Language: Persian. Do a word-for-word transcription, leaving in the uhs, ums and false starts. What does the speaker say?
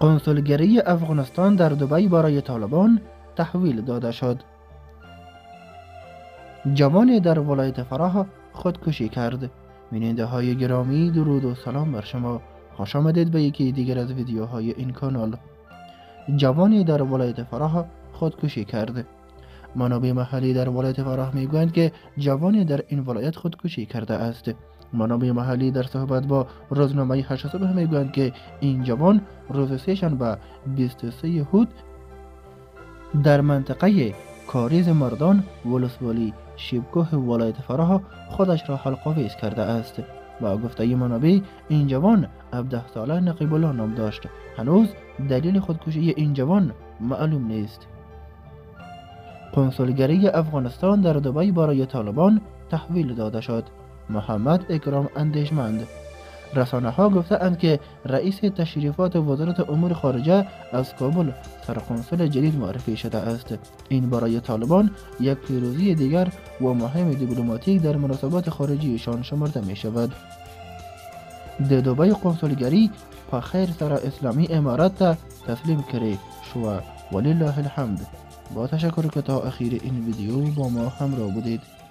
کنسولگری افغانستان در دبی برای طالبان تحویل داده شد. جوانی در ولایت فراه خودکشی کرد. بیننده های گرامی، درود و سلام بر شما. خوش آمدید به یکی دیگر از ویدیوهای این کانال. جوانی در ولایت فراه خودکشی کرد. منابع محلی در ولایت فراه میگویند که جوانی در این ولایت خودکشی کرده است. منابع محلی در صحبت با روزنامه هشت صبح میگویند که این جوان روز سه‌شنبه بیست و سه هود در منطقه کاریز مردان ولسوالی شیبکوه ولایت فراه خودش را حلق‌آویز کرده است. با گفته منابع این جوان هفده ساله نقیب الله نام داشت. هنوز دلیل خودکشی این جوان معلوم نیست. کنسولگری افغانستان در دبی برای طالبان تحویل داده شد. محمد اکرام اندیشمند. رسانه ها گفته اند که رئیس تشریفات وزارت امور خارجه از کابل سرقنسول جدید معرفی شده است. این برای طالبان یک پیروزی دیگر و مهم دیپلماتیک در مناسبات خارجیشان شمرده می شود. در دبی قنسولگری په خیر سره اسلامی امارت ته تسلیم کړي شو. ولله الحمد. با تشکر که تا اخیر این ویدیو با ما همراه بودید.